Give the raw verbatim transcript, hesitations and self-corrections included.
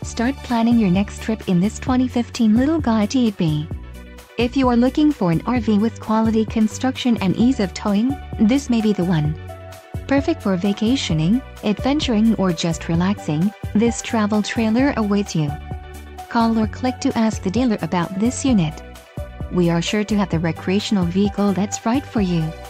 Start planning your next trip in this twenty fifteen little guy T B. If you are looking for an R V with quality construction and ease of towing, this may be the one. Perfect for vacationing, adventuring or just relaxing, this travel trailer awaits you. Call or click to ask the dealer about this unit. We are sure to have the recreational vehicle that's right for you.